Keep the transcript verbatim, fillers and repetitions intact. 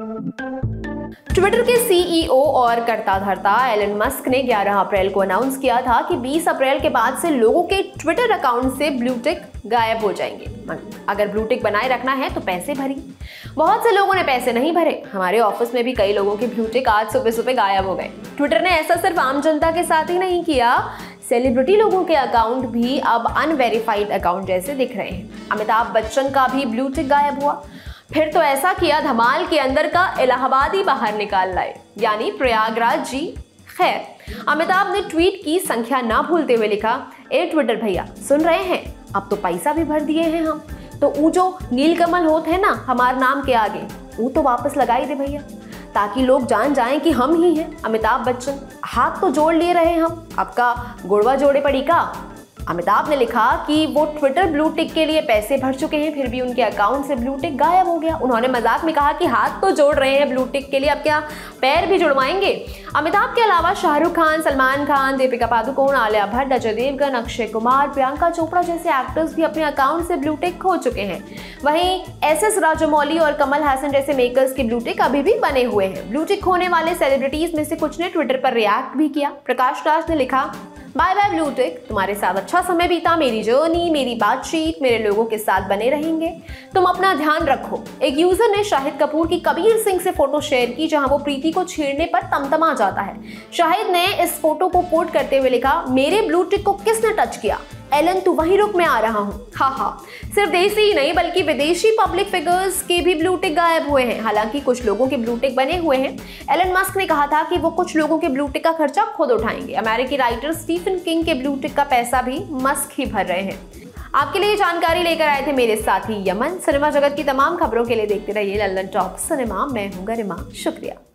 Twitter के CEO और कर्ता धर्ता एलन मस्क ने ग्यारह अप्रैल को अनाउंस किया था कि बीस अप्रैल के बाद से लोगों के ट्विटर अकाउंट से ब्लू टिक गायब हो जाएंगे। अगर ब्लू टिक बनाए रखना है तो पैसे भरिए। बहुत से लोगों ने पैसे नहीं भरे। हमारे ऑफिस में भी कई लोगों के ब्लू टिक आज सुबह सुबह गायब हो गए। ट्विटर ने ऐसा सिर्फ आम जनता के साथ ही नहीं किया, सेलिब्रिटी लोगों के अकाउंट भी अब अनवेरिफाइड अकाउंट जैसे दिख रहे हैं। अमिताभ बच्चन का भी ब्लू टिक गायब हुआ। फिर तो ऐसा किया धमाल के अंदर का इलाहाबादी बाहर निकाल लाए, यानी प्रयागराज जी। खैर, अमिताभ ने ट्वीट की संख्या ना भूलते हुए लिखा, ए ट्विटर भैया सुन रहे हैं, अब तो पैसा भी भर दिए हैं हम, तो ऊ जो नीलकमल होत है ना हमारे नाम के आगे, वो तो वापस लगाई दे भैया, ताकि लोग जान जाएं कि हम ही हैं अमिताभ बच्चन। हाथ तो जोड़ लिए रहे हम, आपका गुड़वा जोड़े पड़ी का। अमिताभ ने लिखा कि वो ट्विटर ब्लू टिक के लिए पैसे भर चुके हैं, फिर भी उनके अकाउंट से ब्लू टिक गायब हो गया। उन्होंने मजाक में कहा कि हाथ तो जोड़ रहे हैं ब्लू टिक के लिए, अब क्या पैर भी जुड़वाएंगे। अमिताभ के अलावा शाहरुख खान, सलमान खान, दीपिका पादुकोण, आलिया भट्ट, अजय देवगन, अक्षय कुमार, प्रियंका चोपड़ा जैसे एक्टर्स भी अपने अकाउंट से ब्लू टिक खो चुके हैं। वहीं एस एस राजमौली और कमल हासन जैसे मेकर्स के ब्लू टिक अभी भी बने हुए हैं। ब्लू टिक खोने वाले सेलिब्रिटीज में से कुछ ने ट्विटर पर रिएक्ट भी किया। प्रकाश राज ने लिखा, बाय बाय ब्लू टिक, तुम्हारे साथ अच्छा समय बीता, मेरी जर्नी, मेरी बातचीत मेरे लोगों के साथ बने रहेंगे, तुम अपना ध्यान रखो। एक यूजर ने शाहिद कपूर की कबीर सिंह से फोटो शेयर की, जहां वो प्रीति को छेड़ने पर तमतमा जाता है। शाहिद ने इस फोटो को कोट करते हुए लिखा, मेरे ब्लू टिक को किसने टच किया, एलन तू वहीं रुक, मैं आ रहा हूँ। हाँ हाँ, सिर्फ देसी ही नहीं बल्कि विदेशी पब्लिक फिगर्स के भी ब्लू टिक गायब हुए हैं। हालांकि कुछ लोगों के ब्लू टिक बने हुए हैं। एलन मस्क ने कहा था कि वो कुछ लोगों के ब्लू टिक का खर्चा खुद उठाएंगे। अमेरिकी राइटर स्टीफन किंग के ब्लू टिक का पैसा भी मस्क ही भर रहे हैं। आपके लिए जानकारी लेकर आए थे मेरे साथी यमन। सिनेमा जगत की तमाम खबरों के लिए देखते रहिए लल्लन टॉप सिनेमा। मैं हूँ गरिमा, शुक्रिया।